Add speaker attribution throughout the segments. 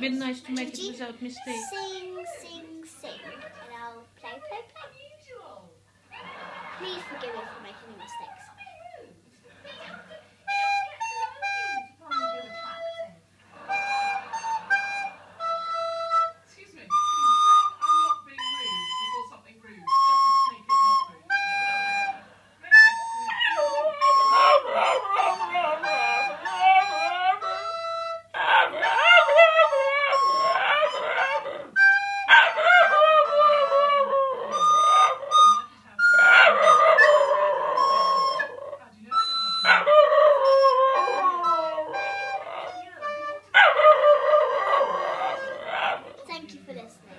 Speaker 1: have been nice to make it without mistake.
Speaker 2: Sing, sing, sing. And I'll play, play, play. Please forgive me for making mistakes.
Speaker 3: Excuse me, saying I'm not being rude before something rude doesn't make it not rude.
Speaker 2: Thank you for listening.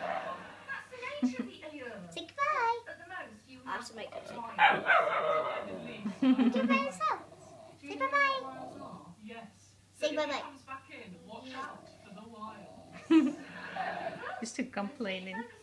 Speaker 2: Say goodbye. I have to make them say goodbye. Do it by yourself. Say bye-bye. Say bye-bye.
Speaker 1: You're still complaining.